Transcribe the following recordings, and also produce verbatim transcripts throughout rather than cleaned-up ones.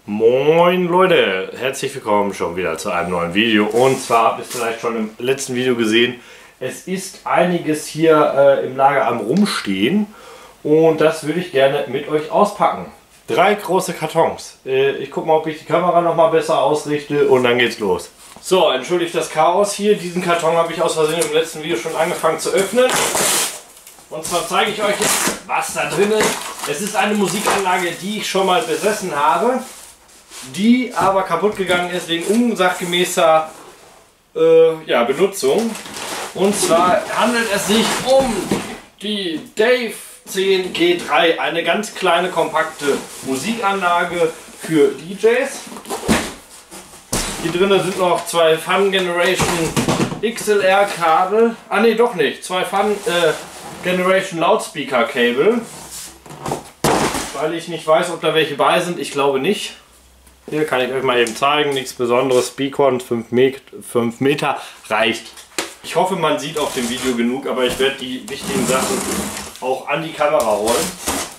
Moin Leute, herzlich willkommen schon wieder zu einem neuen Video. Und zwar habt ihr es vielleicht schon im letzten Video gesehen, es ist einiges hier äh, im Lager am Rumstehen und das würde ich gerne mit euch auspacken. Drei große Kartons. Äh, ich gucke mal, ob ich die Kamera noch mal besser ausrichte und dann geht's los. So, entschuldigt das Chaos hier. Diesen Karton habe ich aus Versehen im letzten Video schon angefangen zu öffnen. Und zwar zeige ich euch jetzt, was da drin ist. Es ist eine Musikanlage, die ich schon mal besessen habe, die aber kaputt gegangen ist wegen unsachgemäßer äh, ja, Benutzung. Und zwar handelt es sich um die Dave zehn G drei, eine ganz kleine kompakte Musikanlage für D Js. Hier drinnen sind noch zwei Fun Generation X L R Kabel, ah ne doch nicht, zwei Fun äh, Generation Loudspeaker Kabel, weil ich nicht weiß, ob da welche bei sind, ich glaube nicht. Hier kann ich euch mal eben zeigen, nichts Besonderes, Beacon fünf Meter reicht. Ich hoffe, man sieht auf dem Video genug, aber ich werde die wichtigen Sachen auch an die Kamera rollen.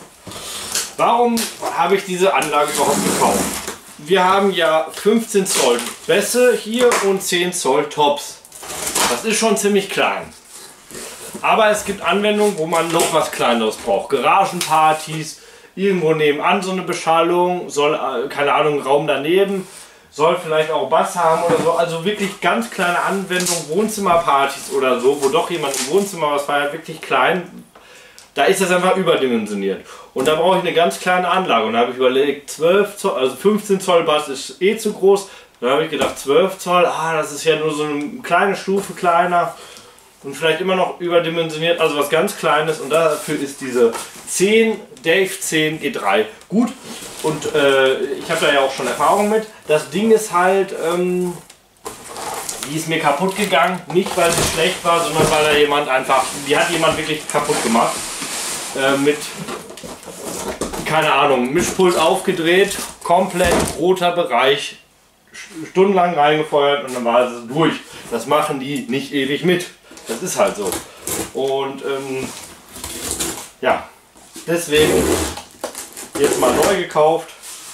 Warum habe ich diese Anlage überhaupt gekauft? Wir haben ja fünfzehn Zoll Bässe hier und zehn Zoll Tops. Das ist schon ziemlich klein. Aber es gibt Anwendungen, wo man noch was Kleineres braucht. Garagenpartys, irgendwo nebenan so eine Beschallung, soll, keine Ahnung, Raum daneben, soll vielleicht auch Bass haben oder so. Also wirklich ganz kleine Anwendungen, Wohnzimmerpartys oder so, wo doch jemand im Wohnzimmer was feiert, wirklich klein. Da ist das einfach überdimensioniert. Und da brauche ich eine ganz kleine Anlage. Und da habe ich überlegt, zwölf Zoll, also fünfzehn Zoll Bass ist eh zu groß. Da habe ich gedacht, zwölf Zoll, ah, das ist ja nur so eine kleine Stufe kleiner. Und vielleicht immer noch überdimensioniert, also was ganz Kleines. Und dafür ist diese zehn Dave zehn G drei gut. Und äh, ich habe da ja auch schon Erfahrung mit. Das Ding ist halt, ähm, die ist mir kaputt gegangen. Nicht weil sie schlecht war, sondern weil da jemand einfach, die hat jemand wirklich kaputt gemacht. Äh, mit, keine Ahnung, Mischpult aufgedreht, komplett roter Bereich, stundenlang reingefeuert und dann war es durch. Das machen die nicht ewig mit. Das ist halt so. Und ähm, ja, deswegen jetzt mal neu gekauft.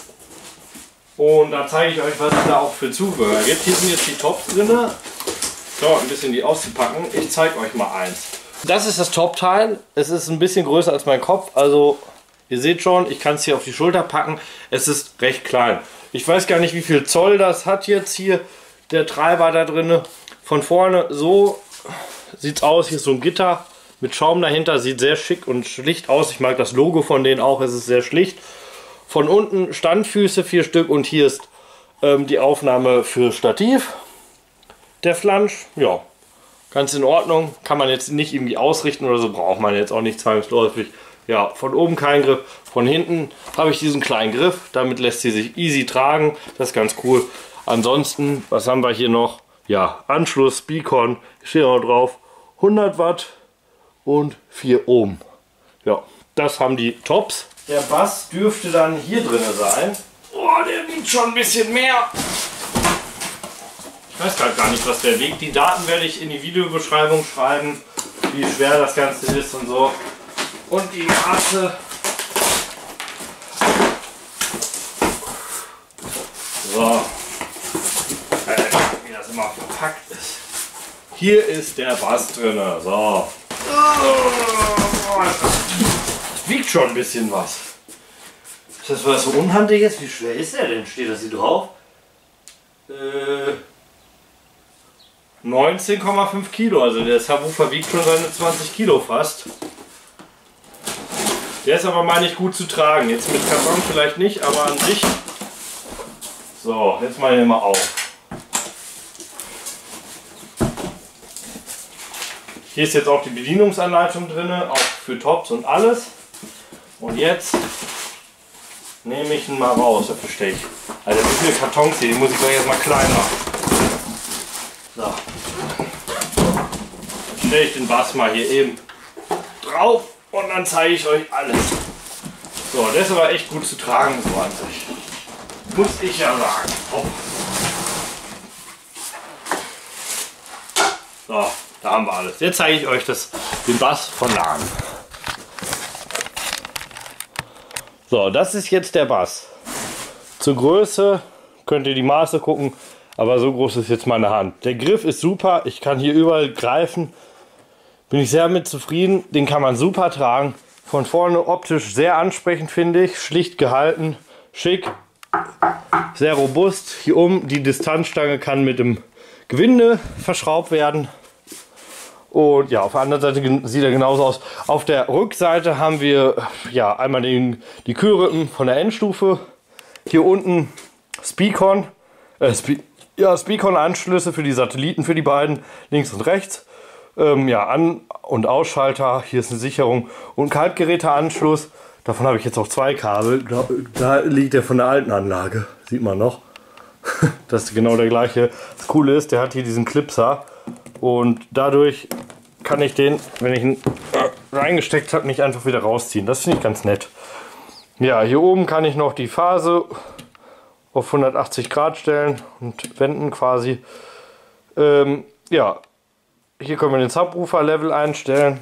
Und da zeige ich euch, was es da auch für Zubehör gibt. Hier sind jetzt die Tops drin. Dauert ein bisschen, die auszupacken. Ich zeige euch mal eins. Das ist das Top-Teil. Es ist ein bisschen größer als mein Kopf. Also ihr seht schon, ich kann es hier auf die Schulter packen. Es ist recht klein. Ich weiß gar nicht, wie viel Zoll das hat jetzt hier. Der Treiber da drin. Von vorne so sieht es aus. Hier ist so ein Gitter mit Schaum dahinter. Sieht sehr schick und schlicht aus. Ich mag das Logo von denen auch. Es ist sehr schlicht. Von unten Standfüße, vier Stück. Und hier ist ähm, die Aufnahme für Stativ. Der Flansch, ja, ganz in Ordnung. Kann man jetzt nicht irgendwie ausrichten oder so. Braucht man jetzt auch nicht zwangsläufig. Ja, von oben kein Griff. Von hinten habe ich diesen kleinen Griff. Damit lässt sie sich easy tragen. Das ist ganz cool. Ansonsten, was haben wir hier noch? Ja, Anschluss, Beacon, steht auch drauf, hundert Watt und vier Ohm. Ja, das haben die Tops. Der Bass dürfte dann hier drin sein. Oh, der wiegt schon ein bisschen mehr. Ich weiß gar nicht, was der wiegt. Die Daten werde ich in die Videobeschreibung schreiben, wie schwer das Ganze ist und so. Und die Maße. So. Wie das immer verpackt ist. Hier ist der Bass drin. So. Das wiegt schon ein bisschen was. Ist das was so unhandliches? Wie schwer ist der denn? Steht das hier drauf? Äh, neunzehn Komma fünf Kilo. Also der Subwoofer wiegt schon seine zwanzig Kilo fast. Der ist aber mal nicht gut zu tragen. Jetzt mit Karton vielleicht nicht, aber an sich. So, jetzt mal hier mal auf. Hier ist jetzt auch die Bedienungsanleitung drin, auch für Tops und alles. Und jetzt nehme ich ihn mal raus. Dafür stehe ich. Also wie viele Kartons hier, die muss ich gleich erstmal klein machen. So. Dann stelle ich den Bass mal hier eben drauf und dann zeige ich euch alles. So, der ist aber echt gut zu tragen, so an sich. Muss ich ja sagen. Oh. So, da haben wir alles. Jetzt zeige ich euch das, den Bass von Lagen. So, das ist jetzt der Bass. Zur Größe könnt ihr die Maße gucken, aber so groß ist jetzt meine Hand. Der Griff ist super, ich kann hier überall greifen. Bin ich sehr mit zufrieden, den kann man super tragen. Von vorne optisch sehr ansprechend, finde ich. Schlicht gehalten, schick, sehr robust. Hier oben die Distanzstange kann mit dem Gewinde verschraubt werden. Und ja, auf der anderen Seite sieht er genauso aus. Auf der Rückseite haben wir ja einmal den, die Kühlrippen von der Endstufe. Hier unten Speakon, äh, Spe ja, Speakon-Anschlüsse für die Satelliten, für die beiden, links und rechts. Ähm, ja, An- und Ausschalter, hier ist eine Sicherung und Kaltgeräteanschluss. Davon habe ich jetzt auch zwei Kabel. Da, da liegt der von der alten Anlage, sieht man noch. Das ist genau der gleiche. Das Coole ist, der hat hier diesen Clipser und dadurch kann ich den, wenn ich ihn reingesteckt habe, nicht einfach wieder rausziehen. Das finde ich ganz nett. Ja, hier oben kann ich noch die Phase auf hundertachtzig Grad stellen und wenden quasi. Ähm, ja, hier können wir den Subwoofer-Level einstellen.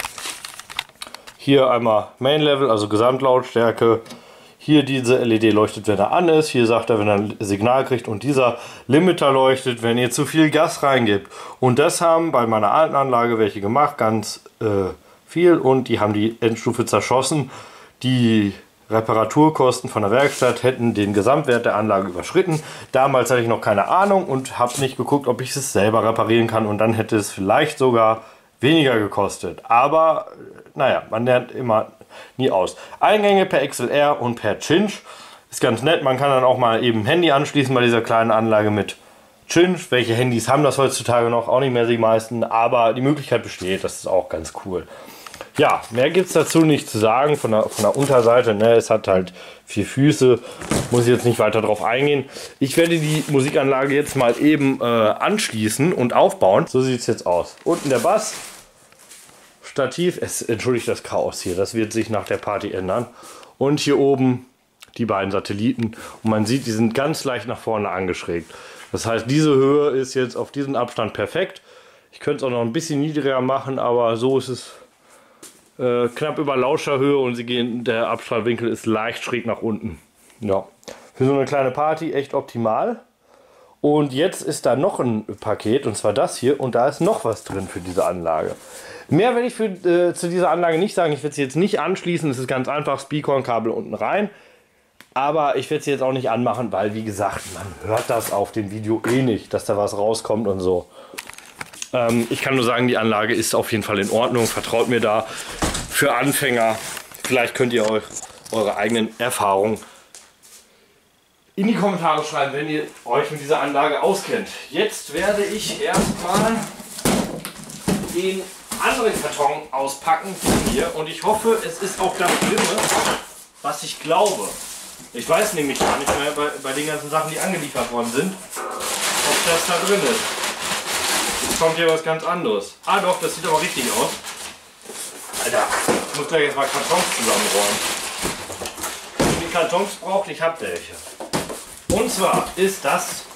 Hier einmal Main-Level, also Gesamtlautstärke. Hier diese L E D leuchtet, wenn er an ist. Hier sagt er, wenn er ein Signal kriegt. Und dieser Limiter leuchtet, wenn ihr zu viel Gas reingibt. Und das haben bei meiner alten Anlage welche gemacht, ganz äh, viel. Und die haben die Endstufe zerschossen. Die Reparaturkosten von der Werkstatt hätten den Gesamtwert der Anlage überschritten. Damals hatte ich noch keine Ahnung und habe nicht geguckt, ob ich es selber reparieren kann. Und dann hätte es vielleicht sogar weniger gekostet. Aber naja, man lernt immer nie aus. Eingänge per X L R und per Cinch. Ist ganz nett. Man kann dann auch mal eben Handy anschließen bei dieser kleinen Anlage mit Cinch. Welche Handys haben das heutzutage noch? Auch nicht mehr die meisten. Aber die Möglichkeit besteht. Das ist auch ganz cool. Ja, mehr gibt es dazu nicht zu sagen von der, von der Unterseite. Ne? Es hat halt vier Füße, muss ich jetzt nicht weiter drauf eingehen. Ich werde die Musikanlage jetzt mal eben äh, anschließen und aufbauen. So sieht es jetzt aus. Unten der Bass, Stativ, es entschuldigt das Chaos hier, das wird sich nach der Party ändern. Und hier oben die beiden Satelliten. Und man sieht, die sind ganz leicht nach vorne angeschrägt. Das heißt, diese Höhe ist jetzt auf diesen Abstand perfekt. Ich könnte es auch noch ein bisschen niedriger machen, aber so ist es Äh, knapp über Lauscherhöhe und sie gehen, der Abstrahlwinkel ist leicht schräg nach unten. Ja, für so eine kleine Party echt optimal. Und jetzt ist da noch ein Paket, und zwar das hier, und da ist noch was drin für diese Anlage. Mehr werde ich für, äh, zu dieser Anlage nicht sagen. Ich werde sie jetzt nicht anschließen, es ist ganz einfach, Speakon-Kabel unten rein. Aber ich werde sie jetzt auch nicht anmachen, weil wie gesagt, man hört das auf dem Video eh nicht, dass da was rauskommt und so. Ich kann nur sagen, die Anlage ist auf jeden Fall in Ordnung. Vertraut mir da. Für Anfänger, vielleicht könnt ihr euch eure eigenen Erfahrungen in die Kommentare schreiben, wenn ihr euch mit dieser Anlage auskennt. Jetzt werde ich erstmal den anderen Karton auspacken hier und ich hoffe, es ist auch das drin, was ich glaube. Ich weiß nämlich gar nicht mehr bei, bei den ganzen Sachen, die angeliefert worden sind, ob das da drin ist. Jetzt kommt hier was ganz anderes. Ah doch, das sieht aber richtig aus. Alter, ich muss gleich jetzt mal Kartons zusammenräumen. Wenn ihr Kartons braucht, ich habe welche. Und zwar ist das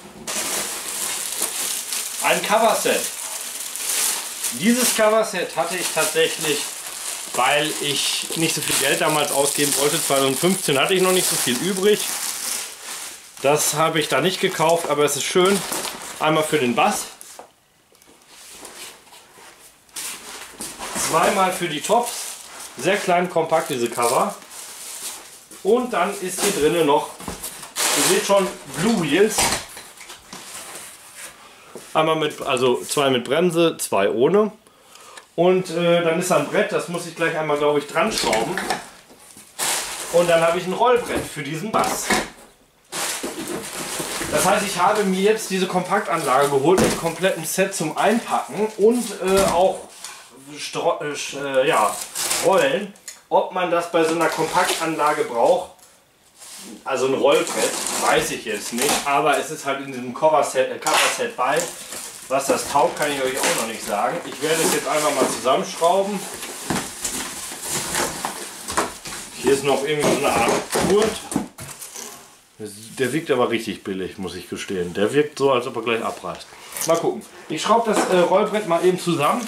ein Coverset. Dieses Coverset hatte ich tatsächlich, weil ich nicht so viel Geld damals ausgeben wollte. zweitausendfünfzehn hatte ich noch nicht so viel übrig. Das habe ich da nicht gekauft, aber es ist schön. Einmal für den Bass. Zweimal für die Tops. Sehr klein, kompakt diese Cover. Und dann ist hier drinnen noch, ihr seht schon, Blue Wheels. Einmal mit, also zwei mit Bremse, zwei ohne. Und äh, dann ist da ein Brett, das muss ich gleich einmal, glaube ich, dran schrauben. Und dann habe ich ein Rollbrett für diesen Bass. Das heißt, ich habe mir jetzt diese Kompaktanlage geholt mit komplettem Set zum Einpacken und äh, auch Stro äh, ja, Rollen. Ob man das bei so einer Kompaktanlage braucht, also ein Rollbrett, weiß ich jetzt nicht, aber es ist halt in diesem Coverset, äh, Coverset bei. Was das taugt, kann ich euch auch noch nicht sagen. Ich werde es jetzt einfach mal zusammenschrauben. Hier ist noch irgendwie so eine Art Gurt. Der wirkt aber richtig billig, muss ich gestehen. Der wirkt so, als ob er gleich abreißt. Mal gucken. Ich schraube das äh, Rollbrett mal eben zusammen.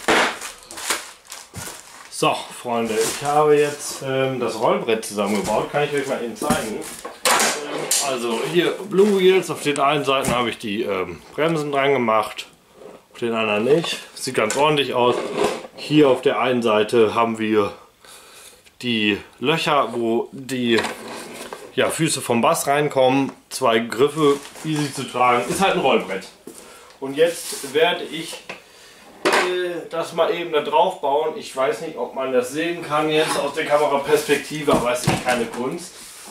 So, Freunde, ich habe jetzt ähm, das Rollbrett zusammengebaut. Kann ich euch mal eben zeigen. Ähm, Also hier Blue Wheels, auf den einen Seiten habe ich die ähm, Bremsen dran gemacht, auf den anderen nicht. Sieht ganz ordentlich aus. Hier auf der einen Seite haben wir die Löcher, wo die ja, Füße vom Bass reinkommen. Zwei Griffe, easy zu tragen. Ist halt ein Rollbrett. Und jetzt werde ich äh, das mal eben da drauf bauen. Ich weiß nicht, ob man das sehen kann jetzt aus der Kameraperspektive, aber es ist keine Kunst.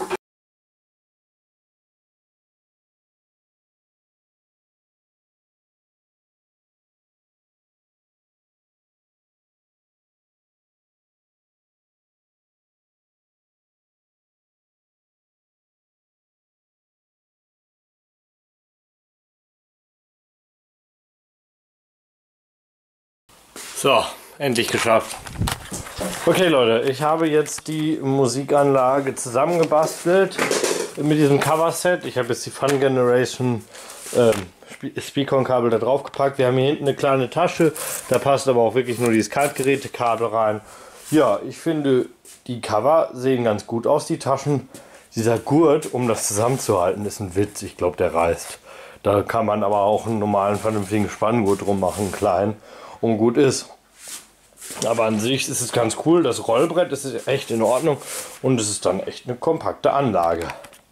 So, endlich geschafft. Okay Leute, ich habe jetzt die Musikanlage zusammengebastelt mit diesem Cover-Set. Ich habe jetzt die Fun Generation ähm, Speakon-Kabel da drauf gepackt. Wir haben hier hinten eine kleine Tasche, da passt aber auch wirklich nur dieses Kaltgerätekabel rein. Ja, ich finde, die Cover sehen ganz gut aus, die Taschen. Dieser Gurt, um das zusammenzuhalten, ist ein Witz. Ich glaube, der reißt. Da kann man aber auch einen normalen, vernünftigen Spanngurt drum machen, klein, und gut ist. Aber an sich ist es ganz cool. Das Rollbrett ist echt in Ordnung und es ist dann echt eine kompakte Anlage.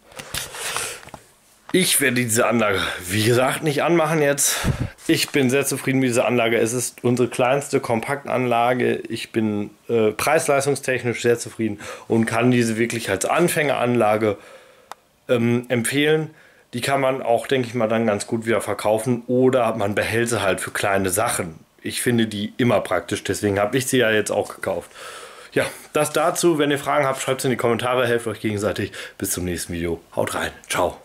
Ich werde diese Anlage, wie gesagt, nicht anmachen jetzt. Ich bin sehr zufrieden mit dieser Anlage. Es ist unsere kleinste Kompaktanlage. Ich bin äh, preis-leistungstechnisch sehr zufrieden und kann diese wirklich als Anfängeranlage ähm, empfehlen. Die kann man auch, denke ich mal, dann ganz gut wieder verkaufen oder man behält sie halt für kleine Sachen. Ich finde die immer praktisch, deswegen habe ich sie ja jetzt auch gekauft. Ja, das dazu. Wenn ihr Fragen habt, schreibt es in die Kommentare, helft euch gegenseitig. Bis zum nächsten Video. Haut rein. Ciao.